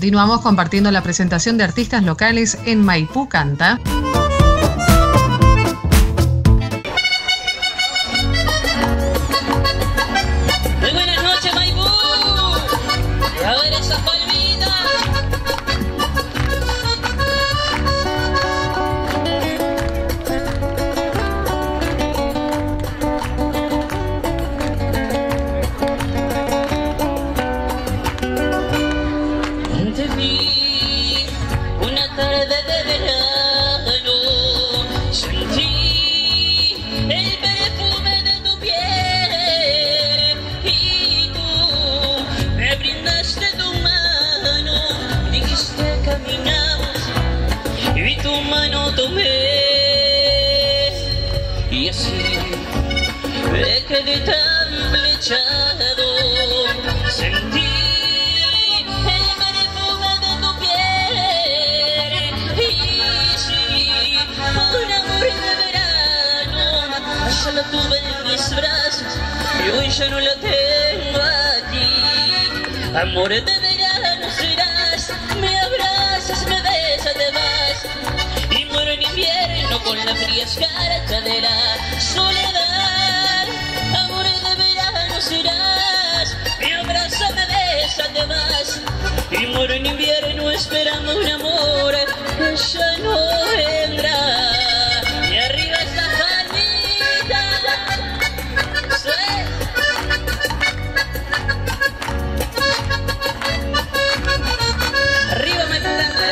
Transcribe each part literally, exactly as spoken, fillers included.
Continuamos compartiendo la presentación de artistas locales en Maipú Canta. Muy buenas noches, Maipú. Y a ver esas palmitas. Te vi una tarde de verano, sentí el perfume de tu piel y tú me brindaste tu mano, dijiste caminamos y tu mano tomé y así me quedé tan flechado, sentí ya la tuve en mis brazos y hoy ya no la tengo a ti. Amor de verano serás, me abrazas, me besas, te vas y muero en invierno con la fría escarcha de la soledad. Amor de verano serás, me abrazas, me besas, te vas y muero en invierno esperando un amor que ya no vendrá. Y arriba está arriba me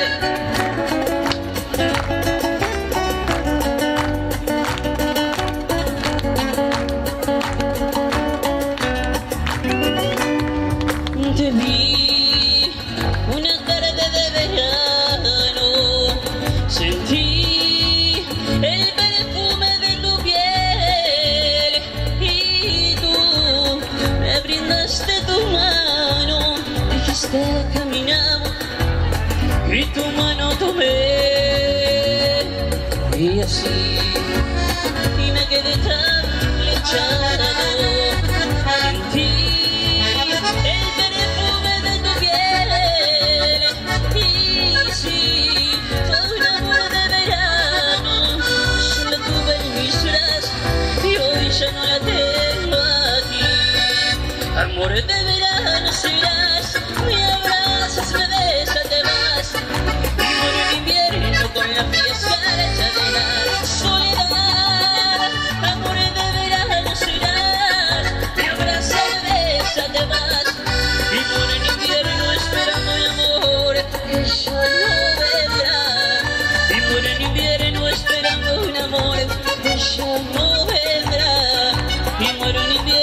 te vi una tarde de verano, sentí el perfume de tu piel y tú me brindaste tu mano, dijiste caminamos y tu mano tomé y así y me quedé tan flechado, sentí el perfume de tu piel y sí, fue un amor de verano, yo la tuve en mis brazos y hoy ya no la tengo a ti. Amor de verano serás, me abrazas, me besas, te vas y muero en invierno con la fría escarcha de la soledad. Amor de verano serás, me abrazas, me besas, te vas y muero en invierno esperando un amor que ya no vendrá. Y muero en invierno esperando un amor que ya no vendrá. Y muero en invierno